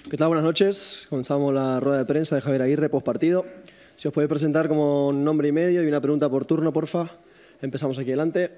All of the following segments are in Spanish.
¿Qué tal? Buenas noches. Comenzamos la rueda de prensa de Javier Aguirre, postpartido. Si os puede presentar como nombre y medio y una pregunta por turno, porfa. Empezamos aquí delante.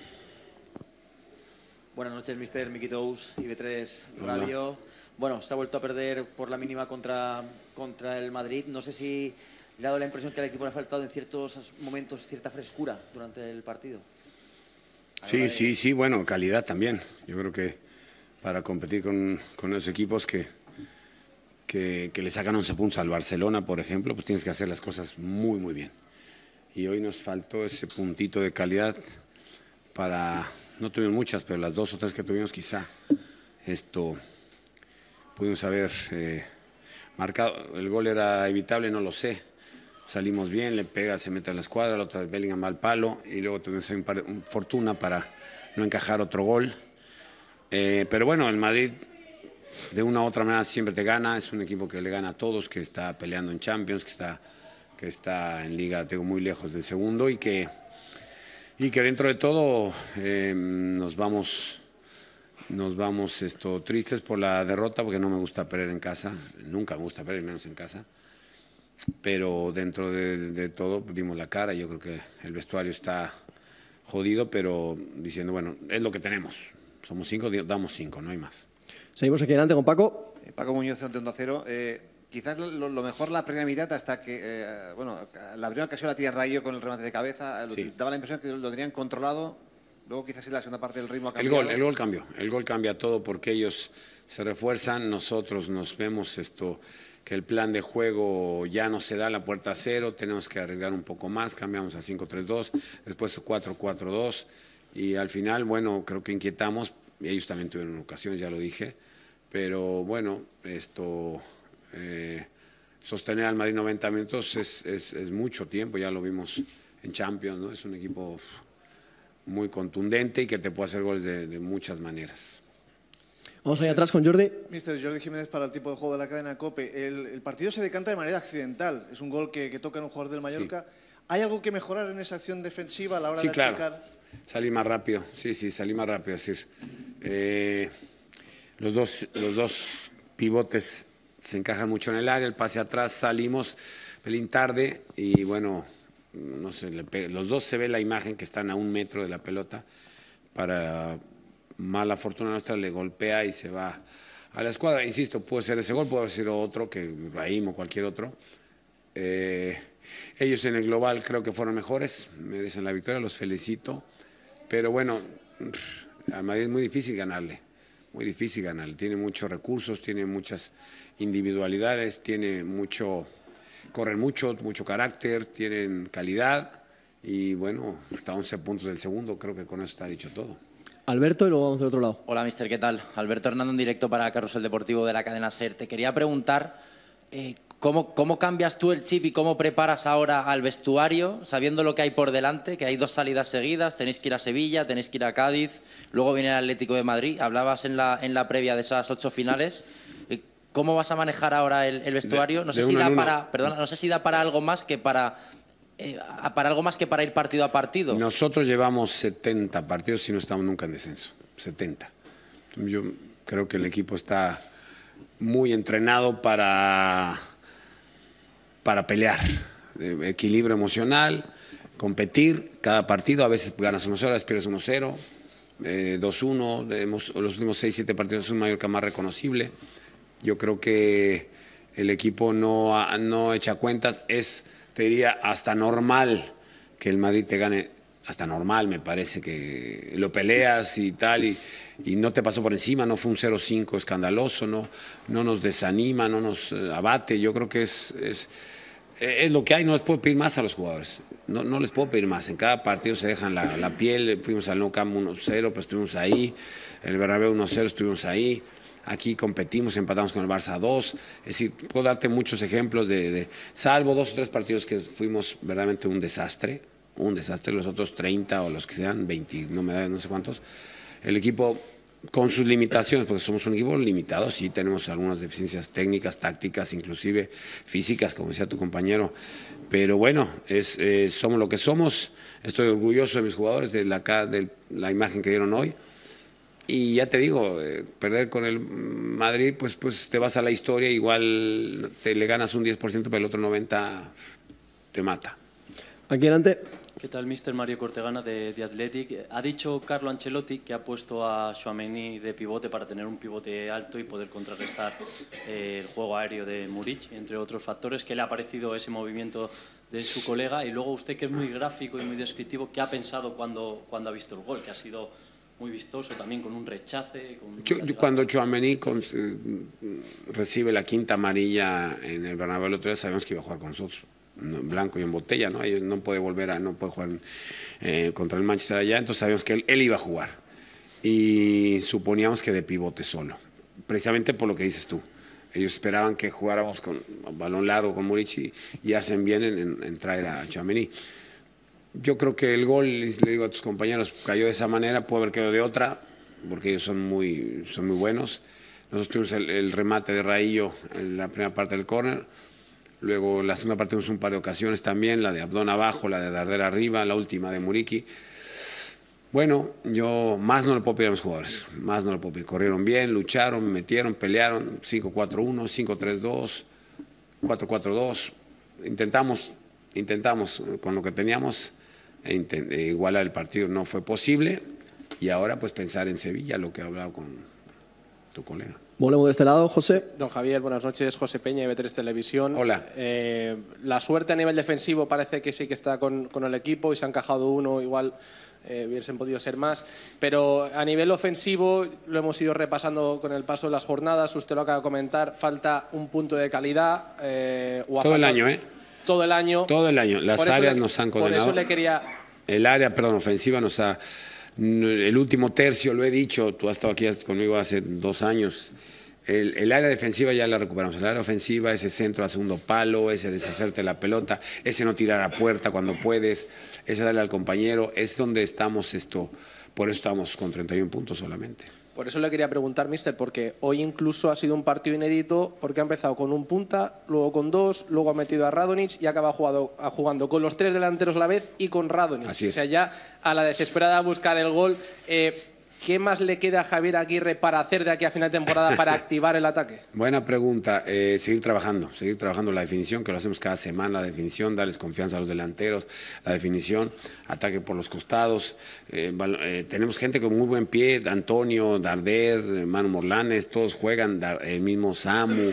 Buenas noches, mister Miki Tous, IB3 Radio. Hola. Bueno, se ha vuelto a perder por la mínima contra el Madrid. No sé si le ha dado la impresión que al equipo le ha faltado en ciertos momentos cierta frescura durante el partido. Sí, bueno, calidad también. Yo creo que para competir con los equipos que le sacan 11 puntos al Barcelona, por ejemplo, pues tienes que hacer las cosas muy, muy bien. Y hoy nos faltó ese puntito de calidad para... No tuvimos muchas, pero las 2 o 3 que tuvimos quizá pudimos haber marcado. El gol era evitable, no lo sé. Salimos bien, le pega, se mete a la escuadra, la otra vez Bellingham va al palo y luego tuvimos fortuna para no encajar otro gol. Pero bueno, el Madrid de una u otra manera siempre te gana, es un equipo que le gana a todos, que está peleando en Champions, que está en Liga, tengo muy lejos del segundo y que dentro de todo nos vamos tristes por la derrota, porque no me gusta perder en casa, nunca me gusta perder, menos en casa, pero dentro de todo dimos la cara. Yo creo que el vestuario está jodido, pero diciendo, bueno, es lo que tenemos, somos 5, damos 5, no hay más. Seguimos aquí delante con Paco. Paco Muñoz, de Onda Cero. Quizás lo mejor la primera mitad hasta que, la primera ocasión la tiene Rayo con el remate de cabeza, sí. Daba la impresión que lo tenían controlado, luego quizás en la segunda parte del ritmo ha cambiado. El gol cambia todo porque ellos se refuerzan, nosotros nos vemos que el plan de juego ya no se da, la puerta a cero, tenemos que arriesgar un poco más, cambiamos a 5-3-2, después 4-4-2 y al final, bueno, creo que inquietamos, ellos también tuvieron una ocasión, ya lo dije, pero bueno, sostener al Madrid 90 minutos es mucho tiempo, ya lo vimos en Champions, ¿no? Es un equipo muy contundente y que te puede hacer goles de muchas maneras. Vamos ahí atrás con Jordi. Mister Jordi Jiménez para el tipo de juego de la cadena COPE. El partido se decanta de manera accidental, es un gol que toca en un jugador del Mallorca. Sí. ¿Hay algo que mejorar en esa acción defensiva a la hora de achicar? Claro. Salí más rápido, salí más rápido. Es decir, los dos pivotes se encajan mucho en el área, el pase atrás, salimos pelín tarde y bueno, no sé, los dos se ve la imagen que están a 1 metro de la pelota. Para mala fortuna nuestra le golpea y se va a la escuadra. Insisto, puede ser ese gol, puede ser otro, que Ibrahim o cualquier otro. Ellos en el global creo que fueron mejores, merecen la victoria, los felicito. Pero bueno, al Madrid es muy difícil ganarle. Muy difícil ganarle. Tiene muchos recursos, tiene muchas individualidades, corren mucho carácter, tienen calidad y bueno, hasta 11 puntos del segundo, creo que con eso está dicho todo. Alberto y luego vamos del otro lado. Hola, mister, ¿qué tal? Alberto Hernando en directo para Carrusel Deportivo de la cadena SER. Te quería preguntar ¿cómo cambias tú el chip y cómo preparas ahora al vestuario, sabiendo lo que hay por delante, que hay 2 salidas seguidas, tenéis que ir a Sevilla, tenéis que ir a Cádiz, luego viene el Atlético de Madrid. Hablabas en la previa de esas 8 finales. ¿Cómo vas a manejar ahora el vestuario? No sé si da para algo más que para ir partido a partido. Nosotros llevamos 70 partidos y no estamos nunca en descenso. 70. Yo creo que el equipo está muy entrenado para pelear. Equilibrio emocional, competir cada partido. A veces ganas 1-0, a veces pierdes 1-0, 2-1. Los últimos 6-7 partidos es un Mallorca más reconocible. Yo creo que el equipo no echa cuentas. Te diría, hasta normal que el Madrid te gane, hasta normal me parece que lo peleas y tal, y no te pasó por encima, no fue un 0-5 escandaloso, no nos desanima, no nos abate. Yo creo que es lo que hay, no les puedo pedir más a los jugadores, no les puedo pedir más. En cada partido se dejan la piel, fuimos al Nou Camp 1-0, pero estuvimos ahí, el Bernabéu 1-0, estuvimos ahí. Aquí competimos, empatamos con el Barça 2. Es decir, puedo darte muchos ejemplos salvo 2 o 3 partidos que fuimos verdaderamente un desastre, los otros 30 o los que sean, 20, no sé cuántos. El equipo con sus limitaciones, porque somos un equipo limitado, sí tenemos algunas deficiencias técnicas, tácticas, inclusive físicas, como decía tu compañero, pero bueno, somos lo que somos. Estoy orgulloso de mis jugadores, de la imagen que dieron hoy. Y ya te digo, perder con el Madrid, pues te vas a la historia, igual le ganas un 10%, pero el otro 90% te mata. Aquí delante. ¿Qué tal, mister? Mario Cortegana de Athletic. Ha dicho Carlo Ancelotti que ha puesto a Tchouaméni de pivote para tener un pivote alto y poder contrarrestar el juego aéreo de Muric, entre otros factores. ¿Qué le ha parecido ese movimiento de su colega? Y luego usted, que es muy gráfico y muy descriptivo, ¿qué ha pensado cuando ha visto el gol? Que ha sido muy vistoso también, con un rechace. Yo cuando Tchouaméni recibe la quinta amarilla en el Bernabéu el otro día, sabemos que iba a jugar con nosotros. Blanco y en botella, ¿no? Ellos no puede no puede jugar contra el Manchester allá, entonces sabíamos que él iba a jugar y suponíamos que de pivote solo, precisamente por lo que dices tú. Ellos esperaban que jugáramos con balón largo con Muric y hacen bien en traer a Tchouaméni. Yo creo que el gol, le digo a tus compañeros, cayó de esa manera, puede haber quedado de otra, porque ellos son muy buenos. Nosotros tuvimos el remate de Raillo en la primera parte del córner. Luego, la segunda parte tuvimos un par de ocasiones también, la de Abdón abajo, la de Darder arriba, la última de Muriqui. Bueno, yo más no le puedo pedir a los jugadores, más no le puedo pedir. Corrieron bien, lucharon, metieron, pelearon, 5-4-1, 5-3-2, 4-4-2. Intentamos con lo que teníamos igualar el partido, no fue posible. Y ahora pues pensar en Sevilla, lo que he hablado con tu colega. Volvemos de este lado, José. Don Javier, buenas noches. José Peña, IB3 Televisión. Hola. La suerte a nivel defensivo parece que sí que está con el equipo y se ha encajado uno, igual hubiesen podido ser más. Pero a nivel ofensivo, lo hemos ido repasando con el paso de las jornadas, usted lo acaba de comentar, falta un punto de calidad. Todo el año, ¿eh? Todo el año. Todo el año. Las áreas nos han condenado. Por eso le quería... El área, ofensiva nos ha... El último tercio, lo he dicho, tú has estado aquí conmigo hace 2 años. El área defensiva ya la recuperamos. El área ofensiva, ese centro a segundo palo, ese deshacerte la pelota, ese no tirar a puerta cuando puedes, ese darle al compañero, es donde estamos por eso estamos con 31 puntos solamente. Por eso le quería preguntar, mister, porque hoy incluso ha sido un partido inédito porque ha empezado con un punta, luego con 2, luego ha metido a Radonjic y acaba jugando con los 3 delanteros a la vez y con Radonjic. Así es. O sea, ya a la desesperada a buscar el gol. ¿Qué más le queda a Javier Aguirre para hacer de aquí a final de temporada para activar el ataque? Buena pregunta. Seguir trabajando la definición, que lo hacemos cada semana, la definición, darles confianza a los delanteros, la definición, ataque por los costados. Tenemos gente con muy buen pie, Antonio, Darder, Manu Morlanes, todos juegan, el mismo Samu,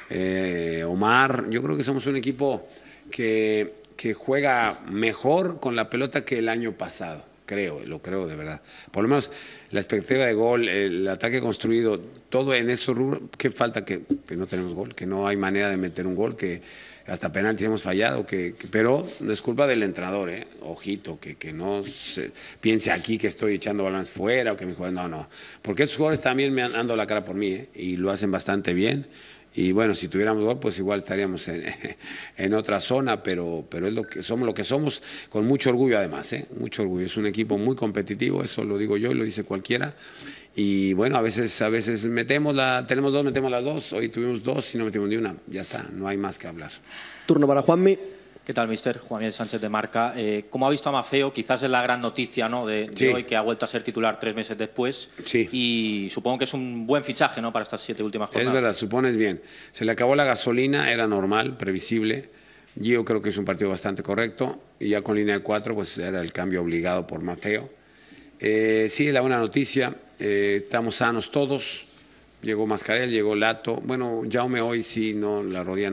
Omar. Yo creo que somos un equipo que juega mejor con la pelota que el año pasado. Lo creo de verdad. Por lo menos la expectativa de gol, el ataque construido, todo en esos rubros. ¿Qué falta? Que no tenemos gol, que no hay manera de meter un gol, que hasta penaltis hemos fallado, pero no es culpa del entrenador, ojito, que no se piense aquí que estoy echando balones fuera o que mis jugadores, no. Porque estos jugadores también me han dado la cara por mí, y lo hacen bastante bien. Y bueno, si tuviéramos gol, pues igual estaríamos en otra zona, pero es lo que somos, con mucho orgullo además, mucho orgullo. Es un equipo muy competitivo, eso lo digo yo y lo dice cualquiera. Y bueno, a veces tenemos 2, metemos las 2, hoy tuvimos 2 y no metimos ni una, ya está, no hay más que hablar. Turno para Juanmi. ¿Qué tal, mister? Juan Miguel Sánchez de Marca. ¿Cómo ha visto a Maffeo? Quizás es la gran noticia, ¿no? de Sí. hoy, que ha vuelto a ser titular 3 meses después. Sí. Y supongo que es un buen fichaje, ¿no? Para estas 7 últimas jornadas. Es verdad, supones bien. Se le acabó la gasolina, era normal, previsible. Yo creo que es un partido bastante correcto. Y ya con línea de 4, pues era el cambio obligado por Maffeo. Sí, la buena noticia. Estamos sanos todos. Llegó Mascarell, llegó Lato. Bueno, Jaume hoy sí, la rodilla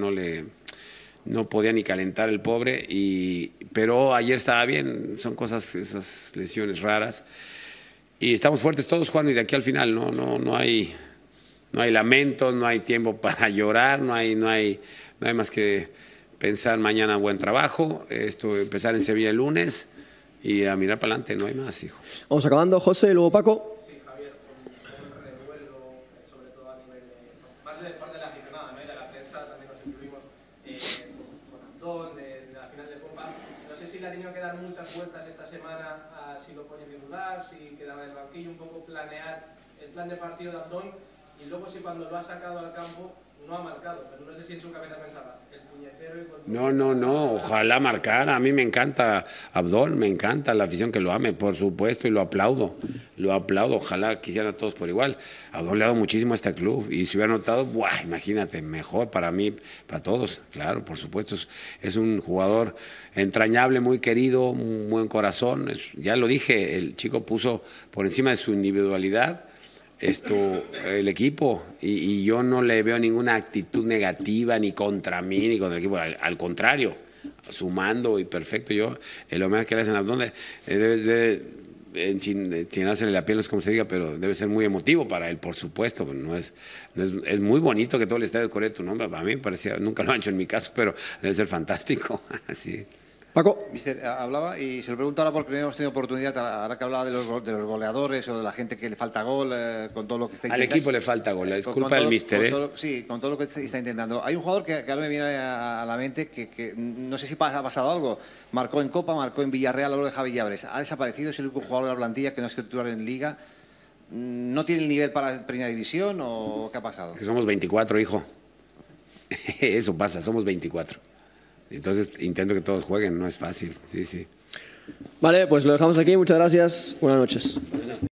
no podía ni calentar el pobre, pero ayer estaba bien. Son esas lesiones raras. Y estamos fuertes todos, Juan, y de aquí al final no hay lamentos, no hay tiempo para llorar, no hay más que pensar mañana buen trabajo, empezar en Sevilla el lunes y a mirar para adelante, no hay más, hijo. Vamos acabando, José, luego Paco. Sí, Javier, con revuelo, sobre todo a nivel más de parte de la aficionada, ¿no? Y de la prensa, también nos incluimos con Antón, de la final de Copa. No sé si le ha tenido que dar muchas vueltas esta semana a si lo pone titular, si quedaba en el banquillo, un poco planear el plan de partido de Antón, y luego si cuando lo ha sacado al campo no ha marcado, pero no sé si en su cabeza pensaba, el puñetero y... No, ojalá marcara. A mí me encanta Abdón, me encanta la afición que lo ame, por supuesto, y lo aplaudo, ojalá quisieran a todos por igual. Abdón le ha dado muchísimo a este club, y si hubiera notado, ¡buah! Imagínate, mejor para mí, para todos, claro, por supuesto, es un jugador entrañable, muy querido, un buen corazón, ya lo dije, el chico puso por encima de su individualidad el equipo, y yo no le veo ninguna actitud negativa ni contra mí ni contra el equipo, al contrario, sumando y perfecto. Yo el homenaje que le hacen a Abdón debe enchinarse la piel, no es como se diga, pero debe ser muy emotivo para él, por supuesto. Es muy bonito que todo el estadio corre tu nombre. A mí me parecía, nunca lo han hecho en mi caso, pero debe ser fantástico. Así. Paco. Mister, hablaba, y se lo pregunto ahora porque no hemos tenido oportunidad, ahora que hablaba de los goleadores o de la gente que le falta gol, con todo lo que está intentando. Al equipo le falta gol, es culpa del míster. Sí, con todo lo que está intentando. Hay un jugador que ahora me viene a la mente que no sé si ha pasado algo. Marcó en Copa, marcó en Villarreal, luego de Javi Llabres. Ha desaparecido, es el único jugador de la plantilla que no es titular en Liga. ¿No tiene el nivel para la Primera División o qué ha pasado? Que somos 24, hijo. Eso pasa, somos 24. Entonces intento que todos jueguen, no es fácil, sí. Vale, pues lo dejamos aquí, muchas gracias, buenas noches.